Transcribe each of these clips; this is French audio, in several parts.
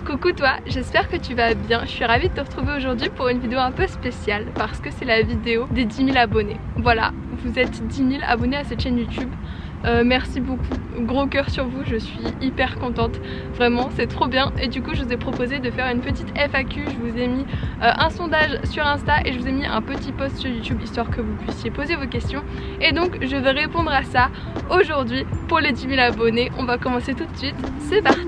Coucou toi, j'espère que tu vas bien. Je suis ravie de te retrouver aujourd'hui pour une vidéo un peu spéciale parce que c'est la vidéo des 10 000 abonnés. Voilà, vous êtes 10 000 abonnés à cette chaîne YouTube. Merci beaucoup, gros cœur sur vous, je suis hyper contente, vraiment c'est trop bien. Et du coup je vous ai proposé de faire une petite FAQ, je vous ai mis un sondage sur Insta et je vous ai mis un petit post sur YouTube histoire que vous puissiez poser vos questions. Et donc je vais répondre à ça aujourd'hui pour les 10 000 abonnés. On va commencer tout de suite, c'est parti.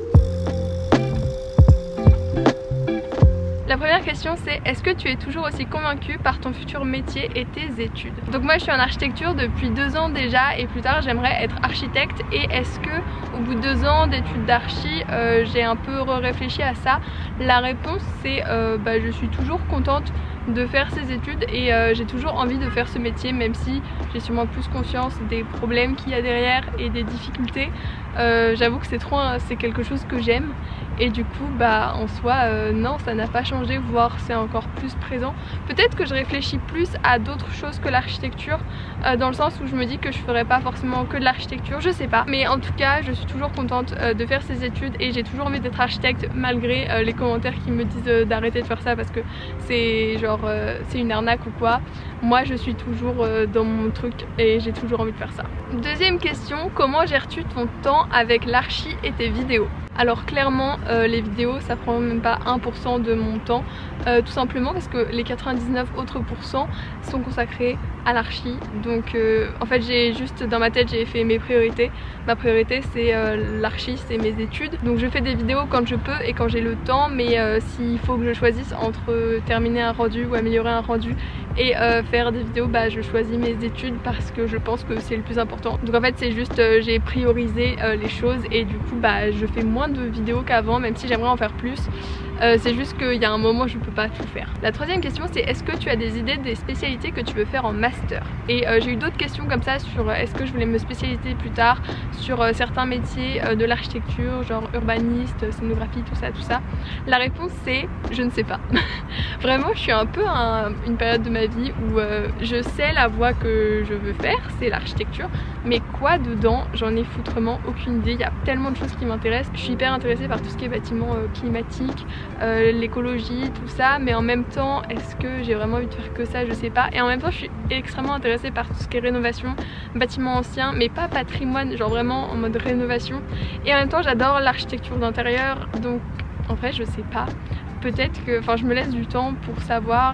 La première question c'est: est-ce que tu es toujours aussi convaincu par ton futur métier et tes études? Donc moi je suis en architecture depuis 2 ans déjà et plus tard j'aimerais être architecte. Et est-ce que au bout de 2 ans d'études d'archi j'ai un peu réfléchi à ça? La réponse c'est je suis toujours contente de faire ces études et j'ai toujours envie de faire ce métier, même si j'ai sûrement plus conscience des problèmes qu'il y a derrière et des difficultés. J'avoue que c'est quelque chose que j'aime et du coup en soi non, ça n'a pas changé, voire c'est encore plus présent. Peut-être que je réfléchis plus à d'autres choses que l'architecture, dans le sens où je me dis que je ferais pas forcément que de l'architecture, je sais pas, mais en tout cas je suis toujours contente de faire ces études et j'ai toujours envie d'être architecte malgré les commentaires qui me disent d'arrêter de faire ça parce que c'est genre c'est une arnaque ou quoi. Moi je suis toujours dans mon truc et j'ai toujours envie de faire ça. Deuxième question: comment gères-tu ton temps avec l'archi et tes vidéos? Alors clairement les vidéos ça prend même pas 1% de mon temps, tout simplement parce que les 99 autres pourcents sont consacrés à l'archi. Donc en fait j'ai juste dans ma tête j'ai fait mes priorités. Ma priorité c'est l'archi, c'est mes études. Donc je fais des vidéos quand je peux et quand j'ai le temps, mais s'il faut que je choisisse entre terminer un rendu ou améliorer un rendu et faire des vidéos, je choisis mes études parce que je pense que c'est le plus important. Donc en fait c'est juste j'ai priorisé les choses et du coup je fais moins de vidéos qu'avant, même si j'aimerais en faire plus. C'est juste qu'il y a un moment je peux pas tout faire. La troisième question c'est: est-ce que tu as des idées des spécialités que tu veux faire en master? Et j'ai eu d'autres questions comme ça sur est-ce que je voulais me spécialiser plus tard sur certains métiers de l'architecture, genre urbaniste, scénographie, tout ça. La réponse c'est: je ne sais pas. Vraiment je suis un peu à une période de ma vie où je sais la voie que je veux faire, c'est l'architecture, mais quoi dedans, j'en ai foutrement aucune idée. Il y a tellement de choses qui m'intéressent. Je suis hyper intéressée par tout ce qui est bâtiment climatique, l'écologie, tout ça, mais en même temps est-ce que j'ai vraiment envie de faire que ça? Je sais pas. Et en même temps je suis extrêmement intéressée par tout ce qui est rénovation, bâtiments anciens, mais pas patrimoine, genre vraiment en mode rénovation. Et en même temps j'adore l'architecture d'intérieur, donc en vrai je sais pas. Peut-être que, je me laisse du temps pour savoir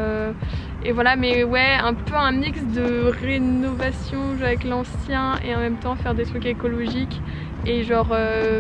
et voilà, mais ouais, un peu un mix de rénovation avec l'ancien et en même temps faire des trucs écologiques et genre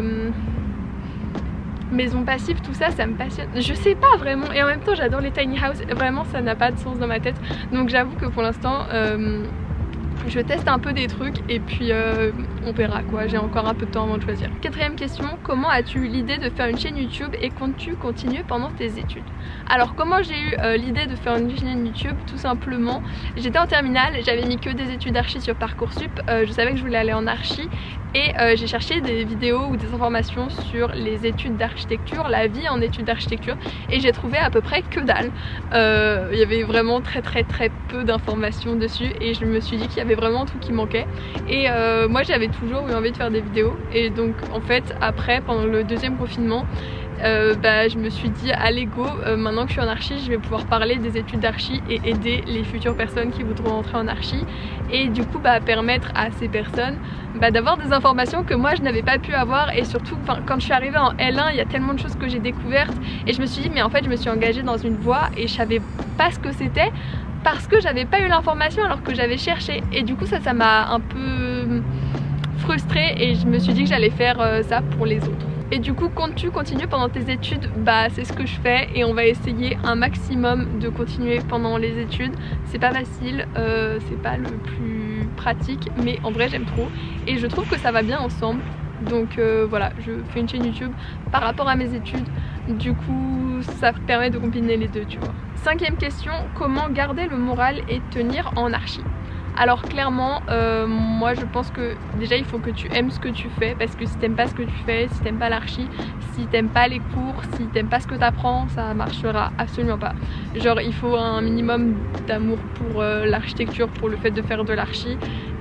maison passive, tout ça, ça me passionne. Je sais pas vraiment, et en même temps j'adore les tiny house, vraiment ça n'a pas de sens dans ma tête. Donc j'avoue que pour l'instant je teste un peu des trucs et puis on verra quoi, j'ai encore un peu de temps avant de choisir. Quatrième question: comment as-tu eu l'idée de faire une chaîne YouTube et comptes-tu continuer pendant tes études? Alors comment j'ai eu l'idée de faire une chaîne YouTube? Tout simplement, j'étais en terminale, j'avais mis que des études d'archi sur Parcoursup, je savais que je voulais aller en archi et j'ai cherché des vidéos ou des informations sur les études d'architecture, la vie en études d'architecture, et j'ai trouvé à peu près que dalle. Il y avait vraiment très peu d'informations dessus et je me suis dit qu'il y avait vraiment tout qui manquait. Et moi j'avais toujours eu envie de faire des vidéos et donc en fait après, pendant le deuxième confinement, je me suis dit allez go, maintenant que je suis en archi je vais pouvoir parler des études d'archi et aider les futures personnes qui voudront entrer en archi et du coup permettre à ces personnes d'avoir des informations que moi je n'avais pas pu avoir. Et surtout quand je suis arrivée en L1 il y a tellement de choses que j'ai découvertes et je me suis dit mais en fait je me suis engagée dans une voie et je savais pas ce que c'était parce que j'avais pas eu l'information alors que j'avais cherché. Et du coup ça m'a un peu frustrée et je me suis dit que j'allais faire ça pour les autres. Et du coup, comptes-tu continuer pendant tes études? C'est ce que je fais et on va essayer un maximum de continuer pendant les études. C'est pas facile, c'est pas le plus pratique, mais en vrai j'aime trop et je trouve que ça va bien ensemble. Donc voilà, je fais une chaîne YouTube par rapport à mes études, du coup ça permet de combiner les deux, tu vois. Cinquième question: comment garder le moral et tenir en archi? Alors clairement moi je pense que déjà il faut que tu aimes ce que tu fais, parce que si t'aimes pas ce que tu fais, si t'aimes pas l'archi, si t'aimes pas les cours, si t'aimes pas ce que t'apprends, ça marchera absolument pas. Genre il faut un minimum d'amour pour l'architecture, pour le fait de faire de l'archi,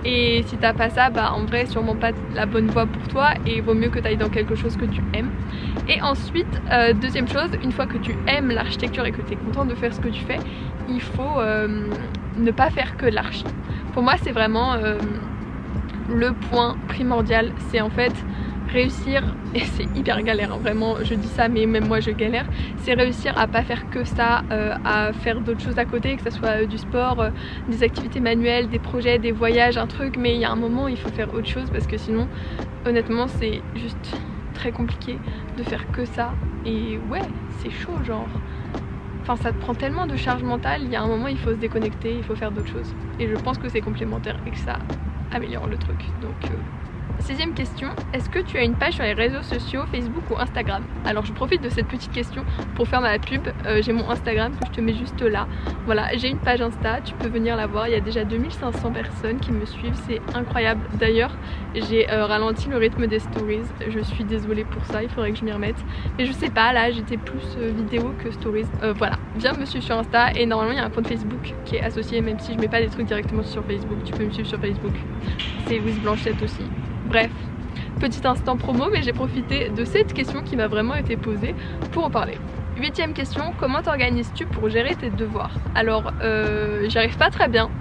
et si t'as pas ça, bah en vrai sûrement pas la bonne voie pour toi et vaut mieux que tu ailles dans quelque chose que tu aimes. Et ensuite, deuxième chose, une fois que tu aimes l'architecture et que tu es content de faire ce que tu fais, il faut ne pas faire que l'archi. Pour moi c'est vraiment le point primordial, c'est en fait réussir, et c'est hyper galère hein, vraiment je dis ça mais même moi je galère, c'est réussir à pas faire que ça, à faire d'autres choses à côté, que ce soit du sport, des activités manuelles, des projets, des voyages, un truc, mais il y a un moment il faut faire autre chose parce que sinon honnêtement c'est juste très compliqué de faire que ça et ouais c'est chaud genre. Enfin ça te prend tellement de charge mentale, il y a un moment il faut se déconnecter, il faut faire d'autres choses et je pense que c'est complémentaire et que ça améliore le truc donc Sixième question, est-ce que tu as une page sur les réseaux sociaux, Facebook ou Instagram? Alors je profite de cette petite question pour faire ma pub, j'ai mon Instagram que je te mets juste là. Voilà, j'ai une page Insta, tu peux venir la voir, il y a déjà 2500 personnes qui me suivent, c'est incroyable. D'ailleurs j'ai ralenti le rythme des stories, je suis désolée pour ça, il faudrait que je m'y remette. Mais je sais pas, là j'étais plus vidéo que stories. Voilà, viens me suivre sur Insta et normalement il y a un compte Facebook qui est associé, même si je mets pas des trucs directement sur Facebook, tu peux me suivre sur Facebook. C'est Louise Blanchette aussi. Bref, petit instant promo, mais j'ai profité de cette question qui m'a vraiment été posée pour en parler. Huitième question, comment t'organises-tu pour gérer tes devoirs? Alors, j'y arrive pas très bien.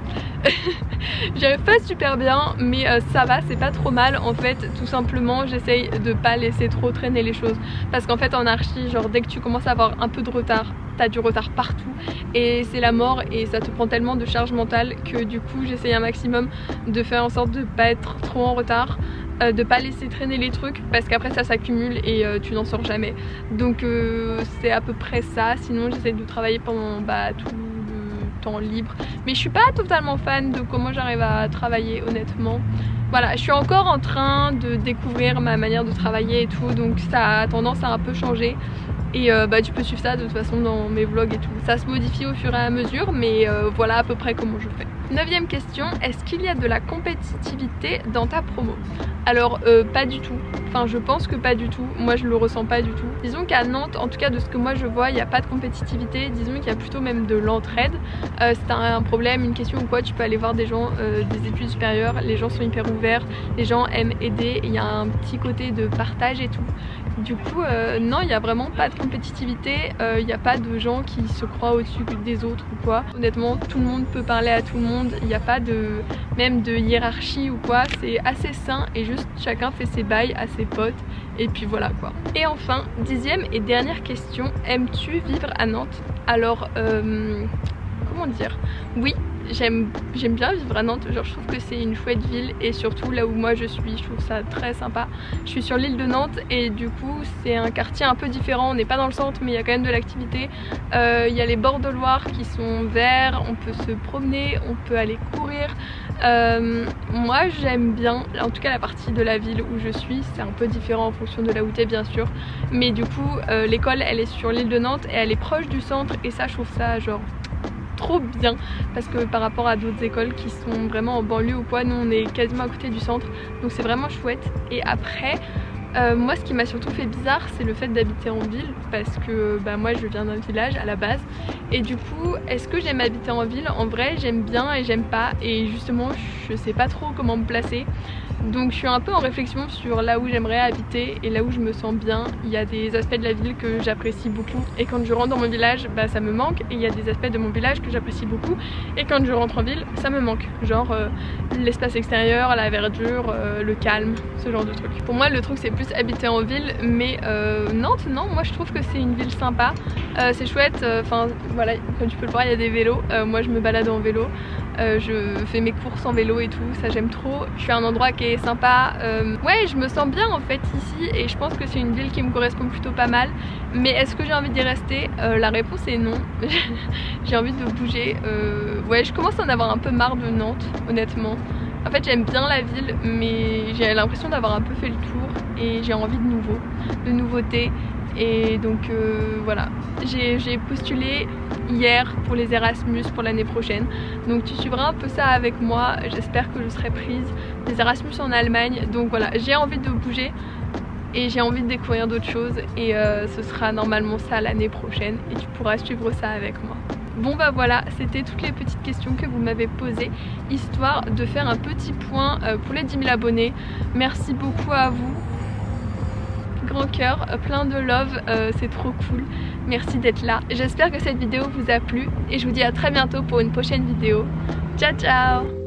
J'y arrive pas super bien, mais ça va, c'est pas trop mal. En fait, tout simplement, j'essaye de pas laisser trop traîner les choses. Parce qu'en fait, en archi, genre dès que tu commences à avoir un peu de retard, t'as du retard partout et c'est la mort et ça te prend tellement de charge mentale que du coup, j'essaye un maximum de faire en sorte de pas être trop en retard, de pas laisser traîner les trucs parce qu'après ça s'accumule et tu n'en sors jamais. Donc c'est à peu près ça. Sinon, j'essaie de travailler pendant tout le temps libre. Mais je suis pas totalement fan de comment j'arrive à travailler honnêtement. Voilà, je suis encore en train de découvrir ma manière de travailler et tout, donc ça a tendance à un peu changer. Et tu peux suivre ça de toute façon dans mes vlogs et tout. Ça se modifie au fur et à mesure, mais voilà à peu près comment je fais. Neuvième question, est-ce qu'il y a de la compétitivité dans ta promo? Alors pas du tout, enfin je pense que pas du tout, moi je le ressens pas du tout. Disons qu'à Nantes, en tout cas de ce que moi je vois, il n'y a pas de compétitivité, disons qu'il y a plutôt même de l'entraide. Si t'as un problème, une question ou quoi, tu peux aller voir des gens des études supérieures, les gens sont hyper ouverts, les gens aiment aider, il y a un petit côté de partage et tout. Du coup non, il n'y a vraiment pas de compétitivité, il n'y a pas de gens qui se croient au-dessus des autres ou quoi. Honnêtement, tout le monde peut parler à tout le monde, il n'y a pas même de hiérarchie ou quoi, c'est assez sain et juste chacun fait ses bails à ses potes et puis voilà quoi. Et enfin, dixième et dernière question, aimes-tu vivre à Nantes? Alors, comment dire? Oui, j'aime bien vivre à Nantes, genre je trouve que c'est une chouette ville et surtout là où moi je trouve ça très sympa. Je suis sur l'île de Nantes et du coup c'est un quartier un peu différent, on n'est pas dans le centre mais il y a quand même de l'activité. Il y a les bords de Loire qui sont verts, on peut se promener, on peut aller courir. Moi j'aime bien, en tout cas la partie de la ville où je suis, c'est un peu différent en fonction de là où t'es bien sûr. Mais du coup l'école elle est sur l'île de Nantes et elle est proche du centre et ça je trouve ça genre trop bien parce que par rapport à d'autres écoles qui sont vraiment en banlieue ou quoi, nous on est quasiment à côté du centre donc c'est vraiment chouette. Et après moi ce qui m'a surtout fait bizarre c'est le fait d'habiter en ville parce que moi je viens d'un village à la base et du coup est-ce que j'aime habiter en ville? En vrai j'aime bien et j'aime pas et justement je sais pas trop comment me placer. Donc je suis un peu en réflexion sur là où j'aimerais habiter et là où je me sens bien. Il y a des aspects de la ville que j'apprécie beaucoup et quand je rentre dans mon village ça me manque, et il y a des aspects de mon village que j'apprécie beaucoup et quand je rentre en ville ça me manque. Genre l'espace extérieur, la verdure, le calme, ce genre de trucs. Pour moi le truc c'est plus habiter en ville, mais Nantes non, moi je trouve que c'est une ville sympa, c'est chouette, enfin voilà comme tu peux le voir il y a des vélos, moi je me balade en vélo. Je fais mes courses en vélo et tout, ça j'aime trop. Je suis à un endroit qui est sympa, ouais je me sens bien en fait ici et je pense que c'est une ville qui me correspond plutôt pas mal. Mais est-ce que j'ai envie d'y rester? La réponse est non. J'ai envie de bouger, ouais je commence à en avoir un peu marre de Nantes honnêtement. En fait j'aime bien la ville mais j'ai l'impression d'avoir un peu fait le tour et j'ai envie de nouveautés. Et donc voilà, j'ai postulé hier pour les Erasmus pour l'année prochaine. Donc tu suivras un peu ça avec moi, j'espère que je serai prise. Des Erasmus en Allemagne, donc voilà, j'ai envie de bouger et j'ai envie de découvrir d'autres choses et ce sera normalement ça l'année prochaine et tu pourras suivre ça avec moi. Bon bah voilà, c'était toutes les petites questions que vous m'avez posées, histoire de faire un petit point pour les 10 000 abonnés. Merci beaucoup à vous, grand cœur, plein de love, c'est trop cool. Merci d'être là. J'espère que cette vidéo vous a plu et je vous dis à très bientôt pour une prochaine vidéo. Ciao ciao.